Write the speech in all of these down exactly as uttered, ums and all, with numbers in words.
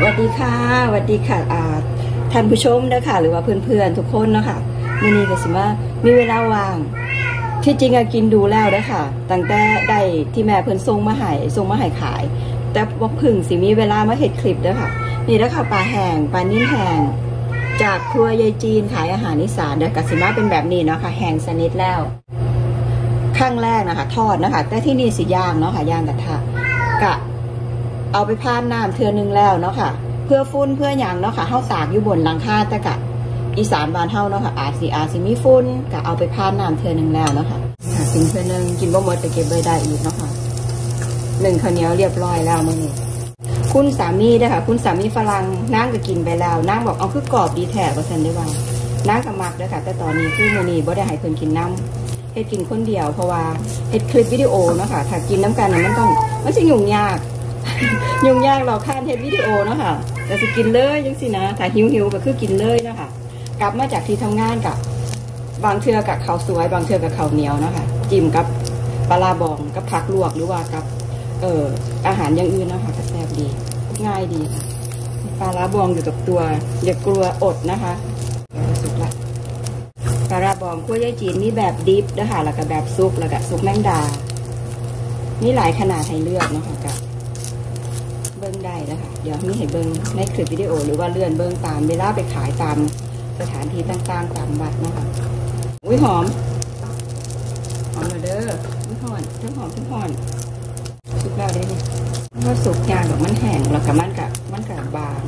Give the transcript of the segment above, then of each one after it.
วัสดีค่ะสวัสดีค่ะท่านผู้ชมนะคะหรือว่าเพื่อนๆทุกคนนะคะมื้อนี้ก็สิมามีเวลาว่างที่จริงอะกินดูแล้วนะคะตั้งแต่ได้ที่แม่เพิ่นส่งมาให้ส่งมาให้ขายแต่บ่เพิ่งสิมีเวลามาเฮ็ดคลิปเด้อค่ะนี่แล้วค่ะปลาแห้งปลานิ่มแห้งจากครัวยายจีนขายอาหารอีสานเด้อก็สิมาเป็นแบบนี้เนาะค่ะแห้งสนิทแล้วข้างแรกนะคะทอดนะคะแต่ที่นี่สิย่างเนาะค่ะย่างกระทะกะเอาไปพานน้ำเทือนึงแล้วเนาะค่ะเพื่อฟุ้นเพื่อหยังเนาะค่ะเฮาสากอยู่บนหลังคาแต่กะอีสานบ้านเฮาเนาะค่ะอาจสิอาจสิมีฟุ้นกะเอาไปพานน้ำเทือนึงแล้วเนาะค่ะกินเทือนึงกินบ่หมดไปเก็บไว้ได้อีกเนาะค่ะหนึ่งข้าวเหนียวเรียบร้อยแล้วมื้อนี้คุณสามีเด้อค่ะคุณสามีฝรั่งนางก็กินไปแล้วนางบอกเอาคือกรอบดีแท้ว่าซั่นได้ว่านางก็มักเด้อค่ะแต่ตอนนี้คือมื้อนี้บ่ได้ให้เพิ่นกินน้ำเฮ็ดกินคนเดียวเพราะว่าเฮ็ดคลิปวิดีโอเนาะค่ะถ้ากินน้ำกันมันต้องมันสิยุ่งยากยุ่งยากเราข้านเฮ็ดวิดีโอเนาะค่ะแต่สิกินเลยจังสินะถ้าหิวๆก็คือกินเลยเนาะค่ะกลับมาจากที่ทำงานกับบางเทื่อกับข้าวสวยบางเทื่อกับข้าวเหนียวเนาะค่ะจิ้มกับปลาบองกับผักลวกหรือว่ากับเอ่ออาหารอย่างอื่นเนาะค่ะก็แซ่บดีง่ายดีปลาบองอยู่กับตัวอย่ากลัวอดนะคะสุกละปลาบองคั่วยายจีนมีแบบดิบนะคะแล้วก็แบบซุปแล้วก็ซุปแมงดามีหลายขนาดให้เลือกเนาะค่ะกับเบิ้งได้นะคะเดี๋ยวมีให้เบิ้งในคลิปวิดีโอหรือว่าเลื่อนเบิ้งตามเวลาไปขายตามสถานที่ต่างๆตามวัดนะคะอุ้ยหอมหอมเลยเด้อทั้งหอมทั้งหอมทั้งหอมสุกแล้วได้เนี่ยว่าสุกยากแบบมันแห้งแล้วก็มันกับมันกับบาง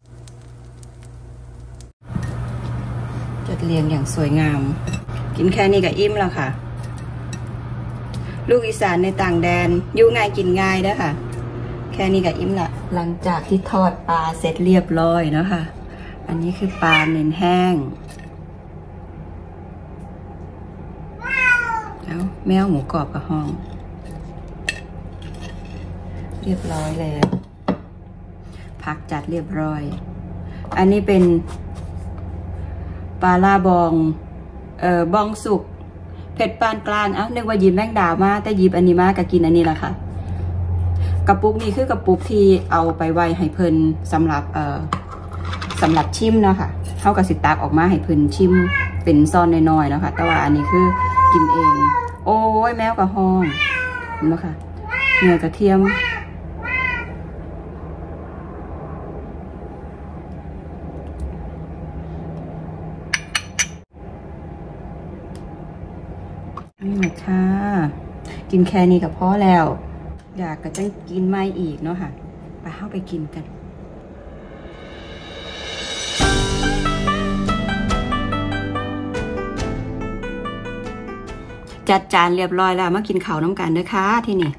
จัดเรียงอย่างสวยงามกินแค่นี้ก็อิ่มแล้วค่ะลูกอีสานในต่างแดนอยู่ง่ายกินง่ายเด้อค่ะแค่นี้ก็อิ่มละหลังจากที่ทอดปลาเสร็จเรียบร้อยเนาะค่ะอันนี้คือปลาเน้นแห้งแล้วแมวหมูกรอบกับห้องเรียบร้อยแล้วผักจัดเรียบร้อยอันนี้เป็นปลาลาบองเอ่อบองสุกเผ็ดปานกลางเอ้านึกว่ายิบแมงดามาแต่ยิบอันนี้มาก็กินอันนี้แหละค่ะกระปุกนี้คือกระปุกที่เอาไปไว้ให้เพิ่นสำหรับเอ่อสำหรับชิมเนาะค่ะเท่ากับสิตักออกมาให้เพิ่นชิมเป็นซ่อนน้อยๆเนาะค่ะแต่ว่าอันนี้คือกินเองโอ้ยแมวกับห้องเห็นไหมคะเนื้อกระเทียมนี่นะคะกินแค่นี้ก็พอแล้วอยากก็จะกินไม่อีกเนาะค่ะไปเข้าไปกินกันจัดจานเรียบร้อยแล้วมากินข้าวน้ำกันเด้อค่ะที่นี่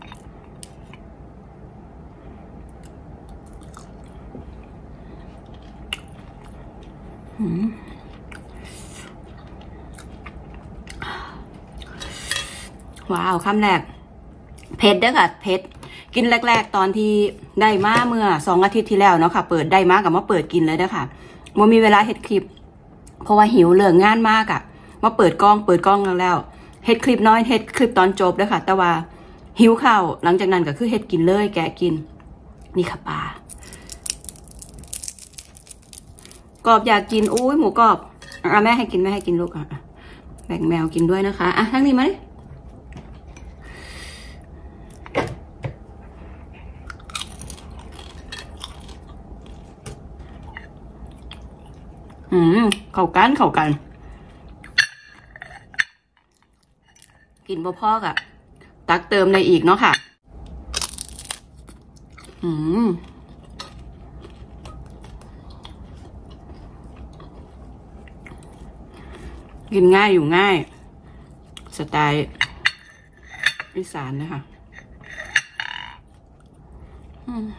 ว้าวคำแรกเผ็ดเด้อค่ะเผ็ดกินแรกๆตอนที่ได้มาเมื่อสองอาทิตย์ที่แล้วเนาะค่ะเปิดได้มากับมาเปิดกินเลยเด้อค่ะว่ามีเวลาเฮ็ดคลิปเพราะว่าหิวเลิกงานมากอะมาเปิดกล้องเปิดกล้องแล้วแล้วเฮ็ดคลิปน้อยเฮ็ดคลิปตอนจบเด้อค่ะแต่ว่าหิวข้าวหลังจากนั้นก็คือเฮ็ดกินเลยแกะกินนี่ค่ะปลากรอบอยากกินอุ้ยหมูกรอบอ่ะแม่ให้กินแม่ให้กินลูกอ่ะแบ่งแมวกินด้วยนะคะอ่ะทั้งนี้มาดิอืมเข้ากันเข้ากันกินบ่พอกะตักเติมในอีกเนาะค่ะอืมกินง่ายอยู่ง่ายสไตล์อีสานนะคะอืม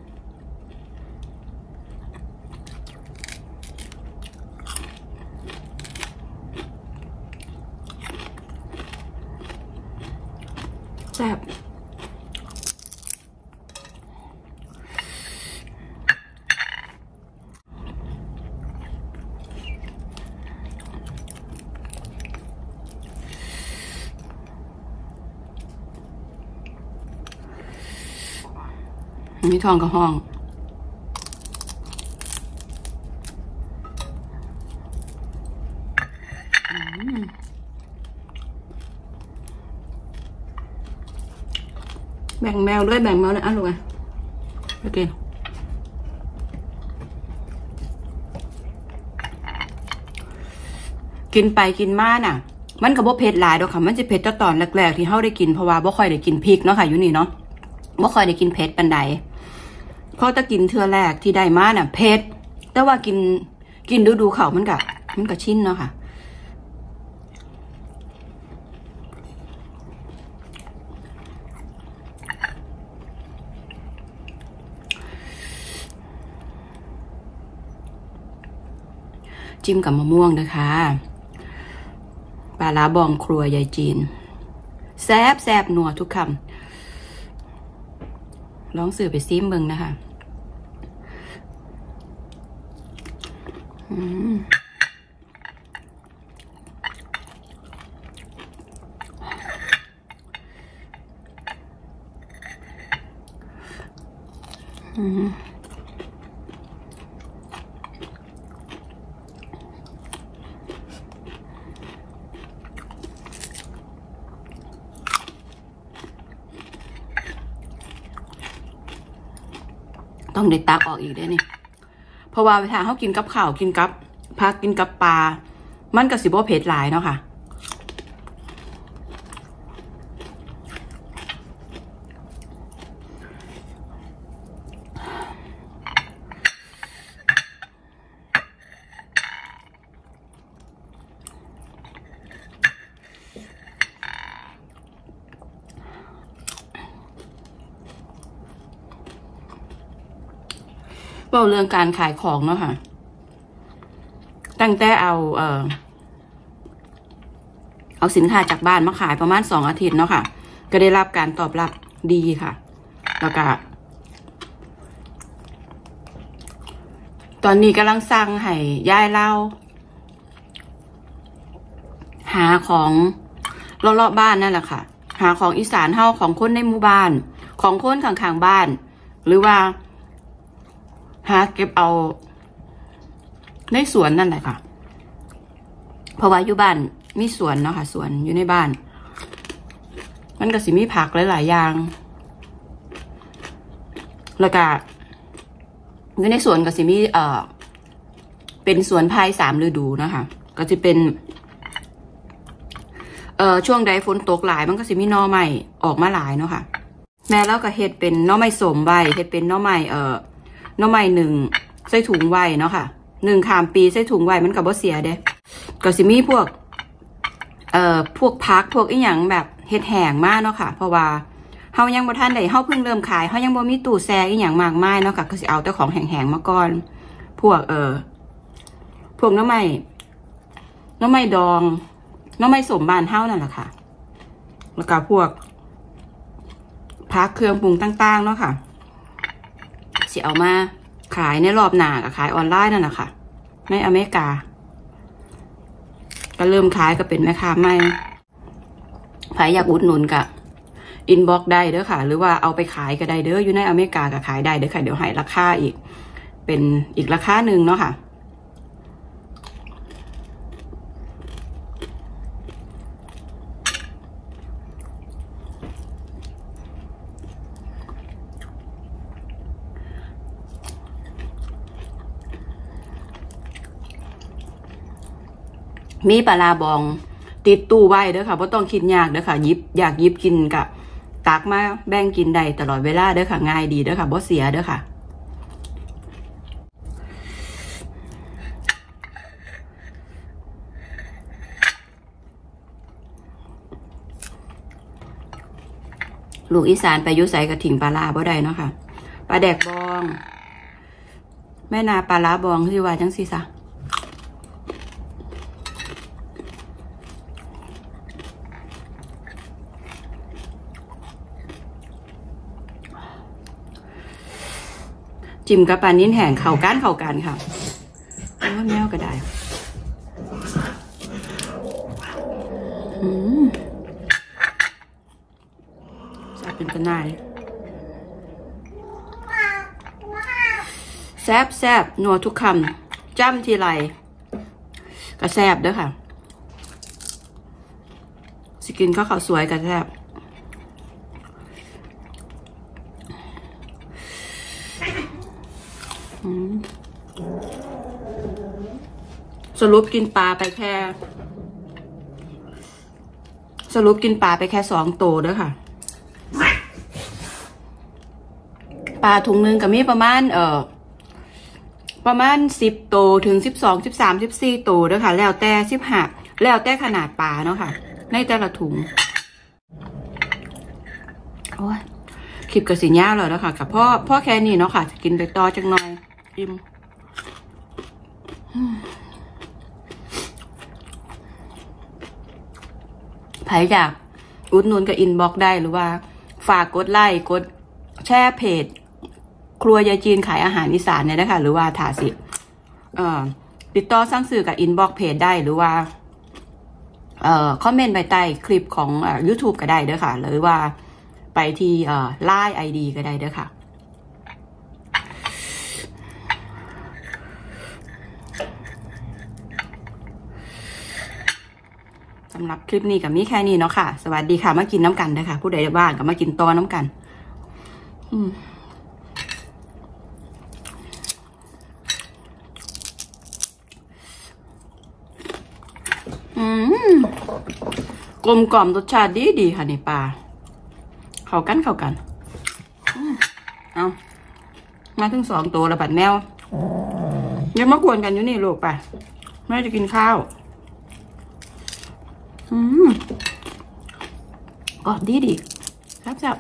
แซ่บมีทองกับห้องแบ่งแมวด้วยแบ่งแมวเลยอ่ะลูกอ่ะโอเคกินไปกินมาน่ะมันก็บ่เผ็ดหลายดอกค่ะมันจะเผ็ดตอนแรกๆที่เฮาได้กินเพราะว่าบ่ค่อยได้กินพริกเนาะค่ะอยู่นี่เนาะบ่ค่อยได้กินเผ็ดปานใดพอตะกินเทื่อแรกที่ได้มาน่ะเผ็ดแต่ว่ากินกินดูดูเขามันก็มันก็ชินเนาะค่ะจิ้มกับมะม่วงนะคะปลาร้าบองครัวยายจีนแซ่บแซ่บนัวทุกคำลองสื่อไปซิมเบิ่งนะคะอืมอืมต้องได้ตักออกอีกได้นี่เพราะว่าเวลาเขากินกับข้าวกินกับผักกินกับปลามันก็สิบ่เผ็ดหลายเนาะค่ะเรื่องการขายของเนาะค่ะตั้งแต่เอาเอ่อเอาสินค้าจากบ้านมาขายประมาณสองอาทิตย์เนาะค่ะก็ได้รับการตอบรับดีค่ะแล้วก็ตอนนี้กำลังสั่งให้ย่ายเล่าหาของรอบๆบ้านนั่นแหละค่ะหาของอีสานเฮาของคนในหมู่บ้านของคนข้างๆบ้านหรือว่าหาเก็บเอาในสวนนั่นแหละค่ะเพราะว่าอยู่บ้านมีสวนเนาะค่ะสวนอยู่ในบ้านมันก็สิมีผักหลายๆอย่างแล้วก็อยู่ในสวนก็สิมีเอ่อเป็นสวนไผ่สามฤดูนะคะก็จะเป็นเอ่อช่วงใดฝนตกหลายมันก็สิมีหน่อไม้ออกมาหลายเนาะค่ะแม่แล้วก็เฮ็ดเป็นหน่อไม้สมใบเฮ็ดเป็นหน่อไม้เอ่อหน่อไม้หนึ่งใส่ถุงไว้เนาะค่ะหนึ่งขามปีใส่ถุงไว้มันก็บ่เสียเด้ก็สิมีพวกเอ่อพวกพักพวกอีหยังแบบเฮ็ดแห้งมากเนาะค่ะเพราะว่าเฮายังบ่ทันได้เฮาเพิ่งเริ่มขายเฮายังบ่มีตู้แช่อีหยังมากมายเนาะค่ะก็สิเอาแต่ของแห้งๆมาก่อนพวกเอ่อพวกหน่อไม้หน่อไม้ดองหน่อไม้สมบ้านเฮานั่นแหละค่ะแล้วก็พวกพักเครื่องปรุงต่างๆเนาะค่ะสิเอามาขายในรอบหน้ากับขายออนไลน์นั่นแหละค่ะในอเมริกาก็เริ่มขายก็เป็นแม่ค้าใหม่ใครอยากอุดหนุนกะอินบ็อกได้เด้อค่ะหรือว่าเอาไปขายก็ได้เด้ออยู่ในอเมริกาก็ขายได้เด้อค่ะเดี๋ยวให้ราคาอีกเป็นอีกราคาหนึ่งเนาะค่ะมีปลาร้าบองติดตู้ไว้เด้อค่ะเพราะต้องคิดยากเด้อค่ะยิบอยากยิบกินกะตักมาแบ่งกินได้ตลอดเวลาเด้อค่ะง่ายดีเด้อค่ะบ่เสียเด้อค่ะลูกอีสานไปยุ่ใส่กระถิ่งปลาร้าบ่ได้เนาะค่ะปลาแดกบองแม่นาปลาร้าบองคือว่าจังซี่ซะจิ้มกับปลานิ้นแห้งเข่าก้านเข่ากันค่ะโอ้แมวก็ได้อืมจะเป็นกระนายแซบแซบนัวทุกคำจ้ำทีไรก็แซบเด้อค่ะสกินก็ข้าวสวยก็แซบสรุปกินปลาไปแค่สรุปกินปลาไปแค่สองตัวเด้อค่ะปลาถุงนึงก็มีประมาณเอ่อประมาณสิบตัวถึงสิบสองสิบสามสิบสี่ตัวเด้อค่ะแล้วแต่สิบห้าแล้วแต่ขนาดปลาเนาะค่ะในแต่ละถุงโอ้ยคลิปกับสีย่าเลยแล้วค่ะกับพ่อพ่อแค่นี้เนาะค่ะจะกินไปต่อจังหน่อยอิ่มใครอยากอุดหนุนกับอินบ็อกได้หรือว่าฝากกดไลค์กดแชร์เพจครัวยายจีนขายอาหารอีสานเนี่ยนะคะหรือว่าถาสิเอ่อติดต่อสั่งซื้อกับอินบ็อกเพจได้หรือว่าเอ่อคอมเมนต์ไปใต้คลิปของเอ่อ ยูทูบ ก็ได้เด้อค่ะหรือว่าไปที่เอ่อ ไลน์ ไอ ดี ก็ได้เด้อค่ะสำหรับคลิปนี้กับมีแค่นี้เนาะค่ะสวัสดีค่ะมากินน้ำกันนะคะผู้ใดบ้างก็มากินตอน้ำกันอืมอืมกลมกล่อมรสชาติดีดีค่ะในปลาเข้ากันเข้ากันเอามาถึงสองตัวแล้วบัดแมวยังมากวนกันอยู่นี่ลูกไปแม่จะกินข้าวอืมกรอบดีดีครับจับ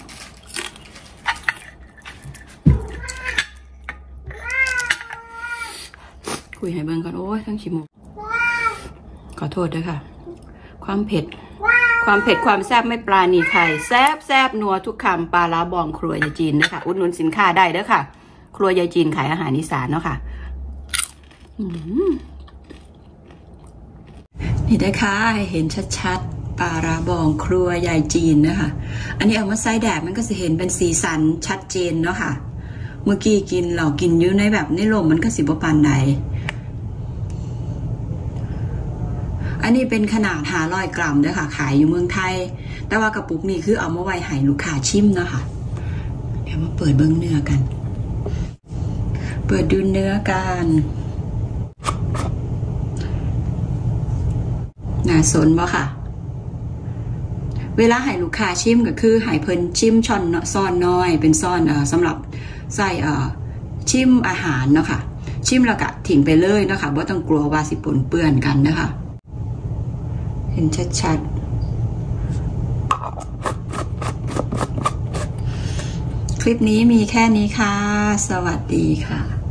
คุยให้เบิ่งก่อนโอ้ยทั้งขี้มูกขอโทษด้วยค่ะความเผ็ดความเผ็ดความแซ่บไม่ปลาหนีไข่แซ่บแซ่บนัวทุกคำปลาล้าบองครัวยายจีนด้วยค่ะอุดหนุนสินค้าได้เด้อค่ะครัวยายจีนขายอาหารอีสานเนาะค่ะนี่ได้ค่ะเห็นชัดๆปลาล้าบองครัวยายจีนนะคะอันนี้เอามาใส่แดดมันก็จะเห็นเป็นสีสันชัดเจนเนาะค่ะเมื่อกี้กินเรากินอยู่ในแบบในลมมันก็สิบปานใดอันนี้เป็นขนาดห้าร้อยกรัมเด้อค่ะขายอยู่เมืองไทยแต่ว่ากระปุกนี้คือเอามาไว้ให้ลูกค้าชิมนะคะเดี๋ยวมาเปิดเบิ้งเนื้อกันเปิดดูเนื้อกันน่าสนบ่ค่ะเวลาให้ลูกค้าชิมก็คือให้เพิ่นชิมช้อนซ่อนน้อยเป็นซ่อนเอ่อสำหรับใส่เอ่อชิมอาหารเนาะค่ะชิมแล้วก็ทิ้งไปเลยเนาะค่ะบ่ต้องกลัวว่าสิปนเปื้อนกันนะคะเห็นชัดๆคลิปนี้มีแค่นี้ค่ะสวัสดีค่ะ